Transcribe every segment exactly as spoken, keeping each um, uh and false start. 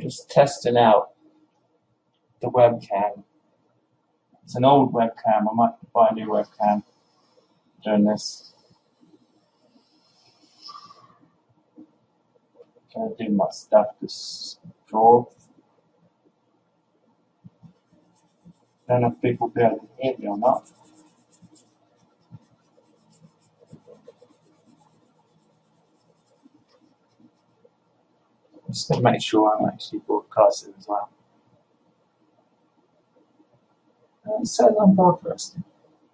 just testing out the webcam. It's an old webcam. I might buy a new webcam doing this. Gonna do my stuff this draw. Don't know if people will be able to hear me or not. Just to make sure I'm actually broadcasting as well. Uh, it says I'm broadcasting.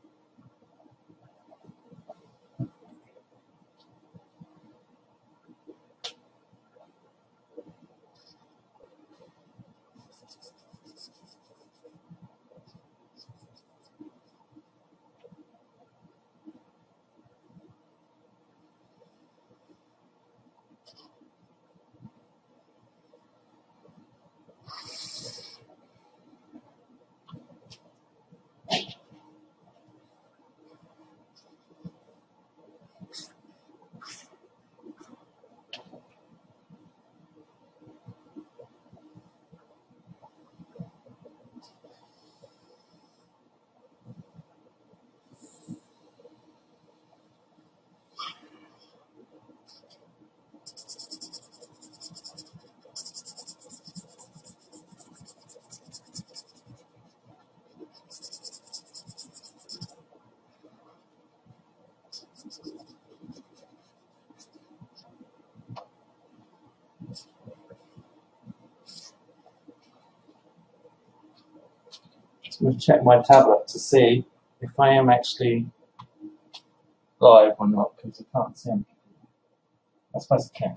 I'm going to check my tablet to see if I am actually live or not, because I can't see anything. I suppose I can.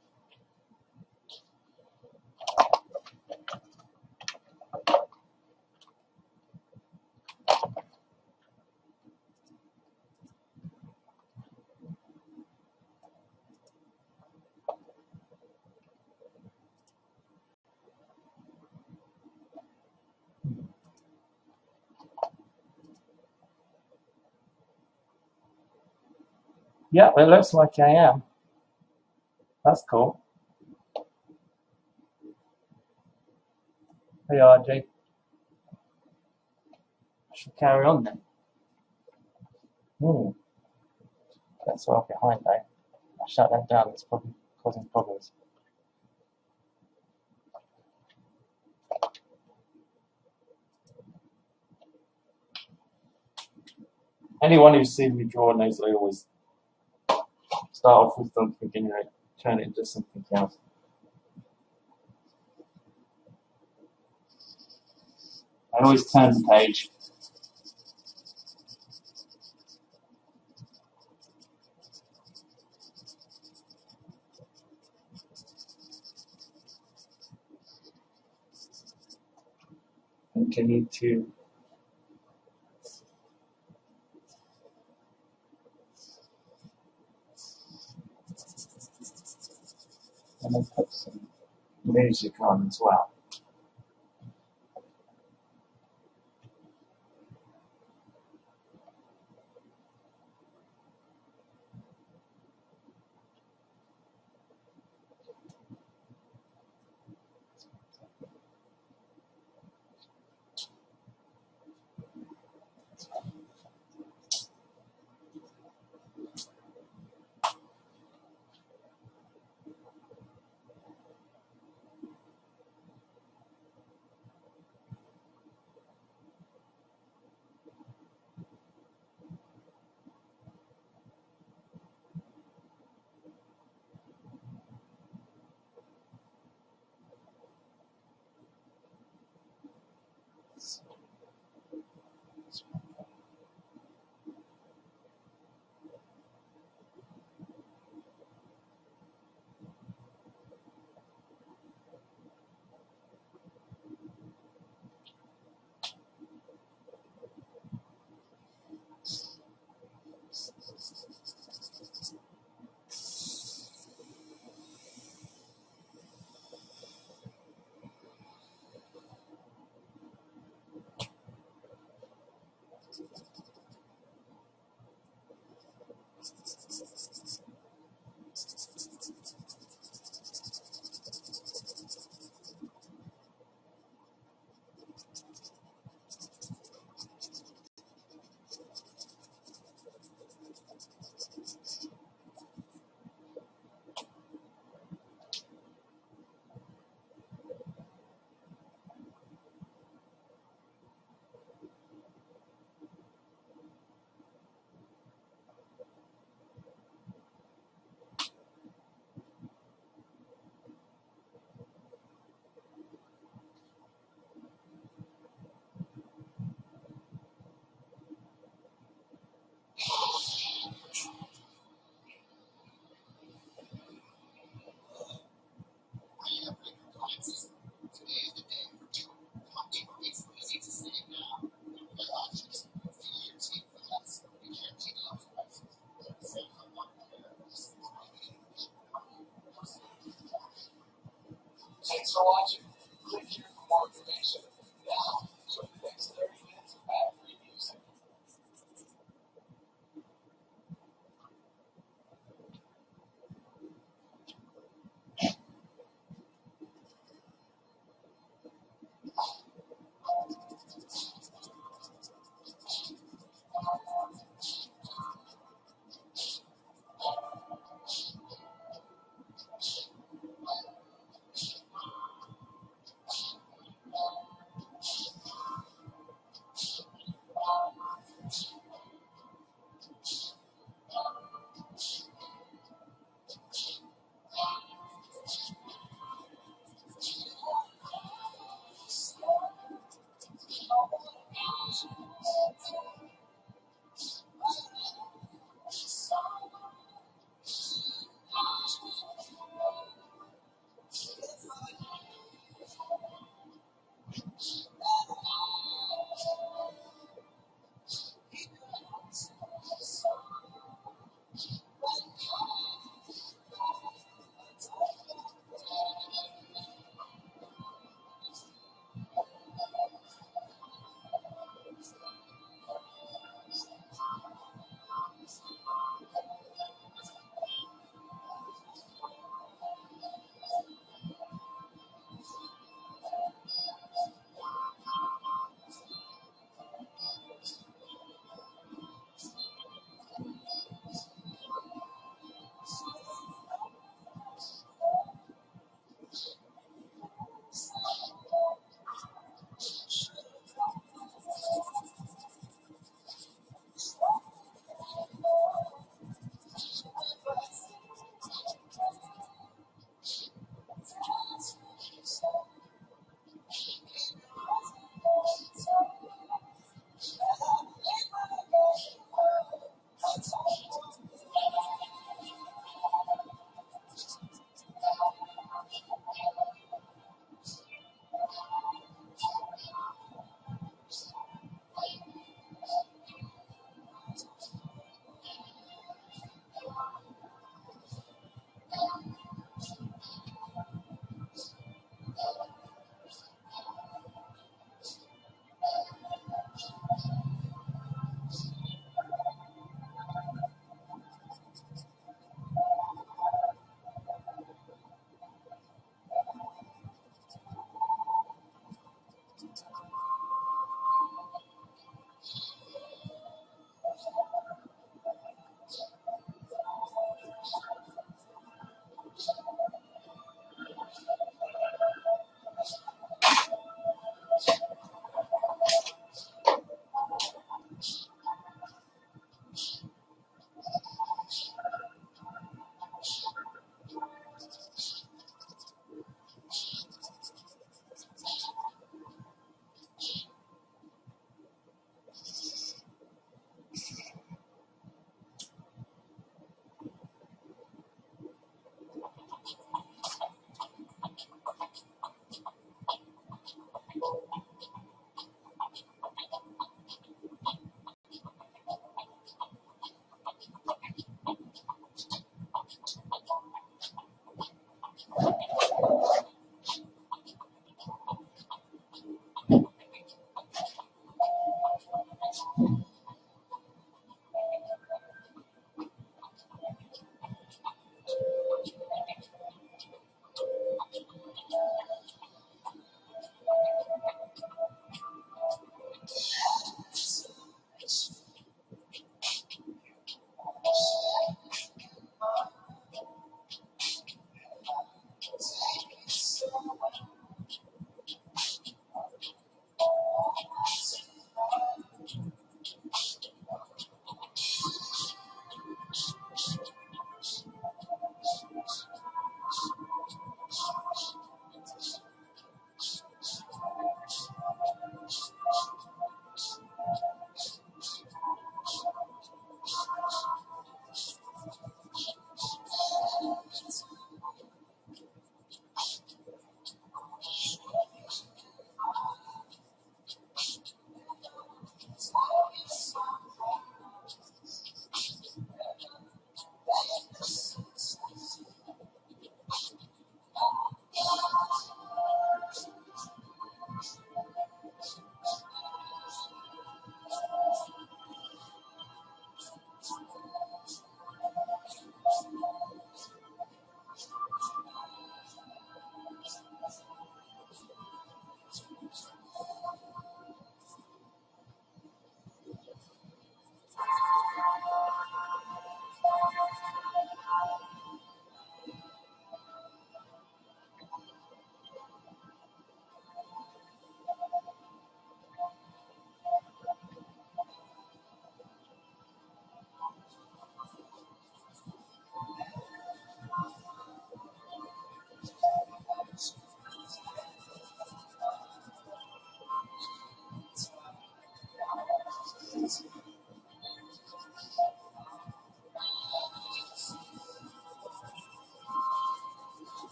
Yeah, it looks like I am. That's cool. Hey, R J. I should carry on then. Hmm. That's well behind though. I'll shut that down. It's probably causing problems. Anyone who's seen me draw knows I always start off with something and then turn it into something else. I always turn the page. I think I need to and then put some music on as well.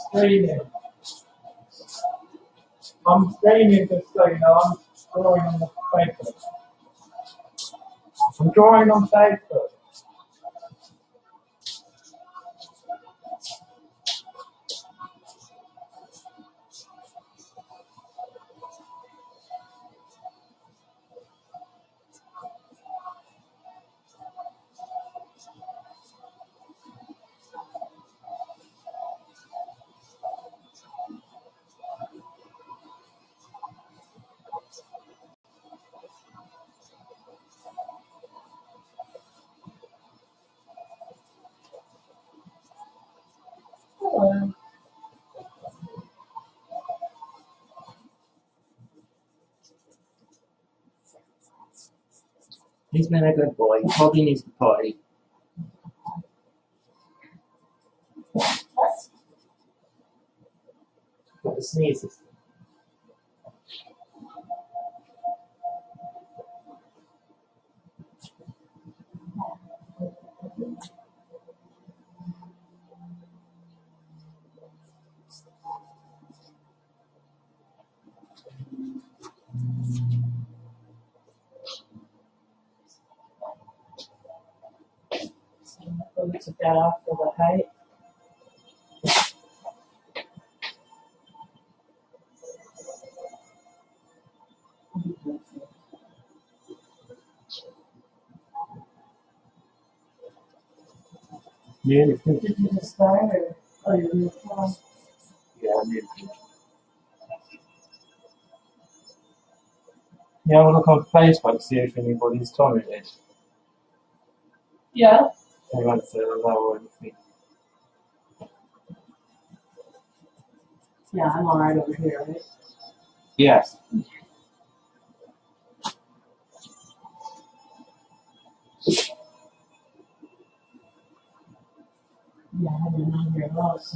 streaming. I'm streaming just so you know, I'm drawing on the Facebook. I'm drawing on Facebook. Hello. He's been a good boy. He probably needs to potty. Got the sneezes. We took that off for the height. Yeah, you think? Did you just start or oh you're doing it now? Yeah, I need to. Yeah, I'll look on Facebook, see if anybody's commented. Yeah. They won't say hello or anything. Yeah, I'm alright over here, right? Yes. Yeah, I haven't been on here at all, so.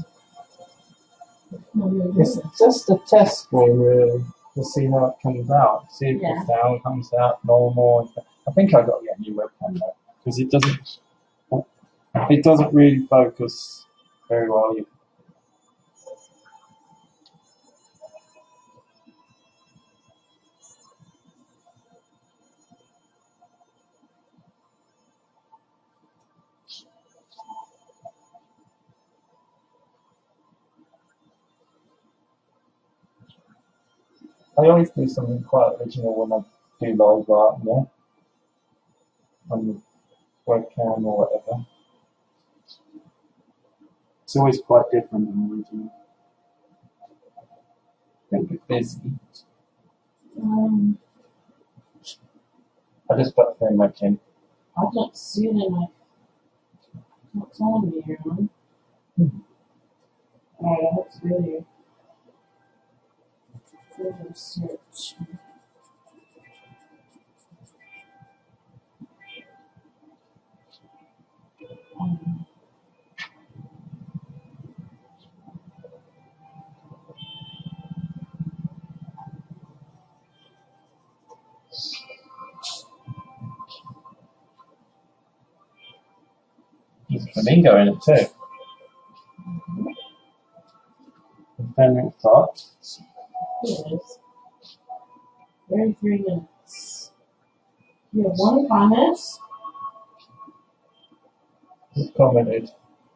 It's just a test screen, really, to see how it comes out. See if Yeah. the sound comes out normal. I think I've got to get a new webcam though, because it doesn't. It doesn't really focus very well. either. I always do something quite original when I do live art, yeah, on the webcam or whatever. It's always quite different than original. A bit busy. Um, I just put frame my in. I don't see it in my. What's on me here, huh? Hmm. Alright, I hope it's video. Further search. Um, There's a flamingo in it too. And then it's top. here it is. thirty-three minutes. You have one comment? Who commented?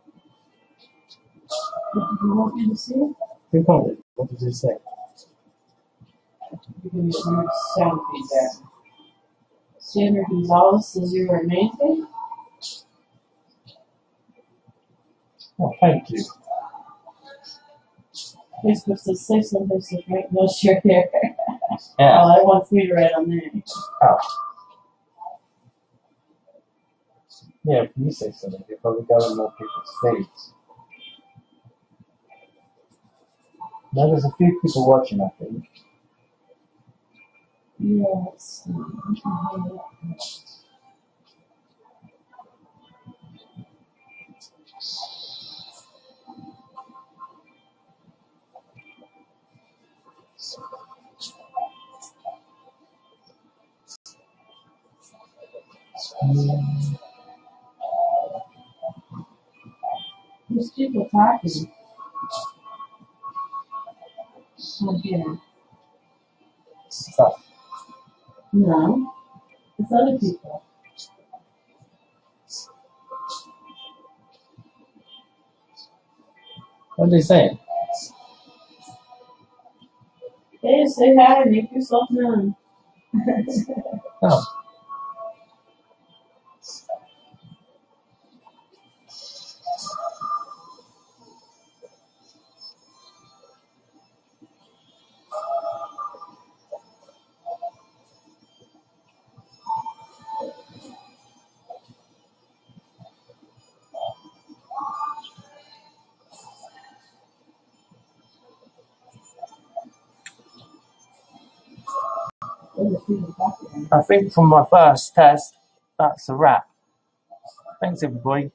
What did you want me to see? Who commented? What did he say? You can use your sound feedback. Sandra Gonzalez says you were amazing. Oh, thank you. Facebook says say something so Frank knows you're here. Yeah. Oh, I want free to write on there. Oh. Yeah, if you say something, you're probably going more people's feeds. Now there's a few people watching, I think. Yes. Mm-hmm. Mm. There's people talking. on here. Stuff. No, it's other people. What are they saying? Hey, say hi, make yourself known. Oh. Other people talking. I think from my first test, that's a wrap. Thanks, everybody.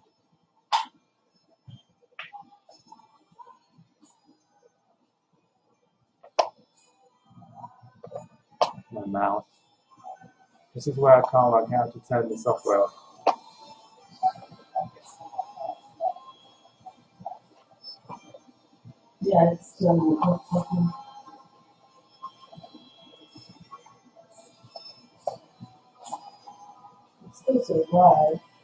My mouth. This is where I can't work out to turn the software off. Yeah, it's still um, it still says live.